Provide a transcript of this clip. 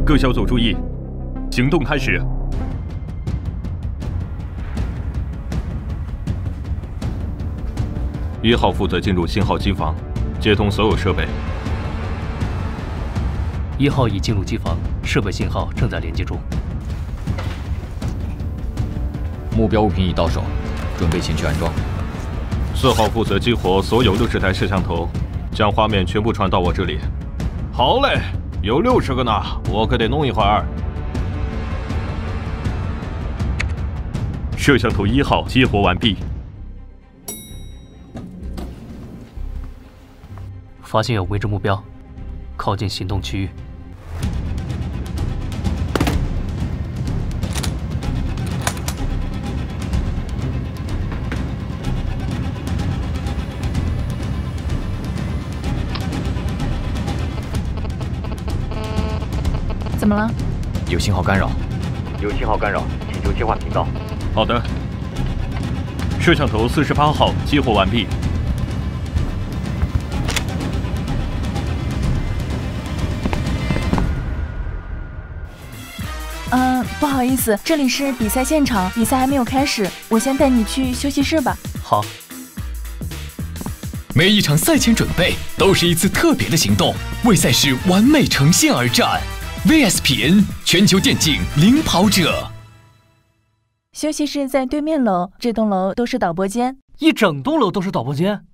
各小组注意，行动开始。1号负责进入信号机房，接通所有设备。 1号已进入机房，设备信号正在连接中。 目标物品已到手，准备前去安装。 4号负责激活所有60台摄像头，将画面全部传到我这里。好嘞，有60个呢，我可得弄一会儿。摄像头1号激活完毕。 发现有未知目标，靠近行动区域。 怎么了？ 有信号干扰。 有信号干扰，请求切换频道。 好的。摄像头48号激活完毕。 不好意思，这里是比赛现场，比赛还没有开始，我先带你去休息室吧。 好。 每一场赛前准备都是一次特别的行动，为赛事完美呈现而战。VSPN 全球电竞领跑者。 休息室在对面楼，这栋楼都是导播间。 一整栋楼都是导播间？